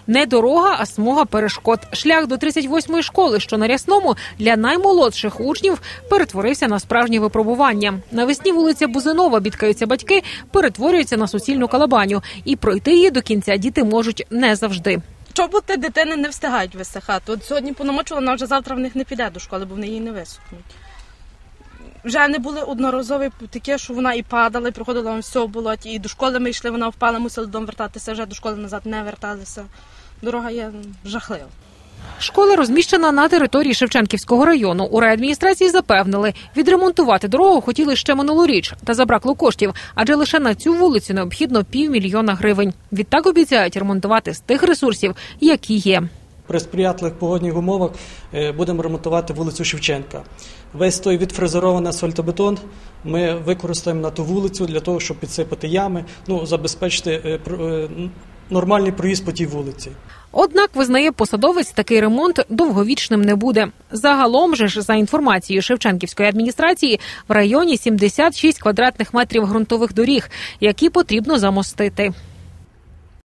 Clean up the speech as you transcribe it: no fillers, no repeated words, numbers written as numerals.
Не дорога, а смуга перешкод. Шлях до 38-ї школи, що на Рясному, для наймолодших учнів перетворився на справжнє випробування. Навесні вулиця Бузинова, бідкаються батьки, перетворюється на суцільну калабаню. І пройти її до кінця діти можуть не завжди. Чоботи дитини не встигають висихати. От сьогодні понамочила, вона вже завтра в них не піде до школи, бо вони її не висохнуть. Вже не були одноразові таке, що вона і падала, і проходила все в болоті. І до школи ми йшли, вона впала, мусили додому вертатися, вже до школи назад не верталися. Дорога є жахлива. Школа розміщена на території Шевченківського району. У райадміністрації запевнили, відремонтувати дорогу хотіли ще минулоріч, та забракло коштів, адже лише на цю вулицю необхідно 500 000 гривень. Відтак обіцяють ремонтувати з тих ресурсів, які є. При сприятливих погодних умовах будемо ремонтувати вулицю Шевченка. Весь той відфрезерований асфальтобетон ми використаємо на ту вулицю для того, щоб підсипати ями, забезпечити нормальний проїзд по тій вулиці. Однак, визнає посадовець, такий ремонт довговічним не буде. Загалом же ж, за інформацією Шевченківської адміністрації, в районі 76 квадратних метрів ґрунтових доріг, які потрібно замостити.